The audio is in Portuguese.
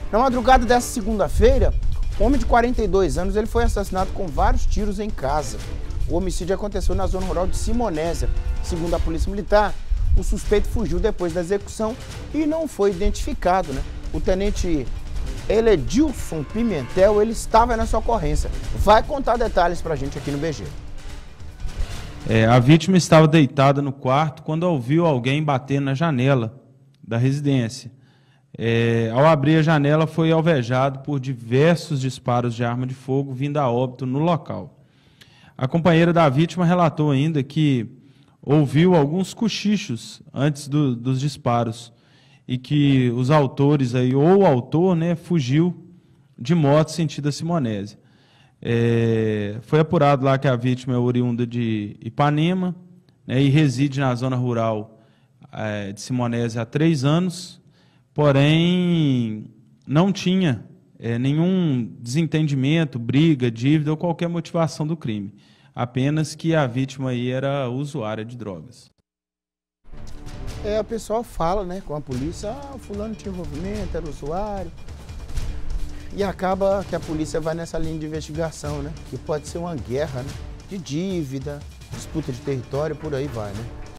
Na madrugada dessa segunda-feira, um homem de 42 anos ele foi assassinado com vários tiros em casa. O homicídio aconteceu na zona rural de Simonésia. Segundo a Polícia Militar, o suspeito fugiu depois da execução e não foi identificado, né? O tenente Eledilson Pimentel, ele estava nessa ocorrência. Vai contar detalhes pra gente aqui no BG. A vítima estava deitada no quarto quando ouviu alguém bater na janela da residência. Ao abrir a janela, foi alvejado por diversos disparos de arma de fogo vindo a óbito no local. A companheira da vítima relatou ainda que ouviu alguns cochichos antes dos disparos e que os autores, ou o autor, né, fugiu de moto sentido a Simonésia. Foi apurado lá que a vítima é oriunda de Ipanema, né, e reside na zona rural de Simonésia há 3 anos, porém não tinha nenhum desentendimento, briga, dívida ou qualquer motivação do crime. Apenas que a vítima aí era usuária de drogas. O pessoal fala, né, com a polícia, o fulano tinha envolvimento, era usuário. E acaba que a polícia vai nessa linha de investigação, né? Que pode ser uma guerra, né? De dívida, disputa de território, por aí vai, né?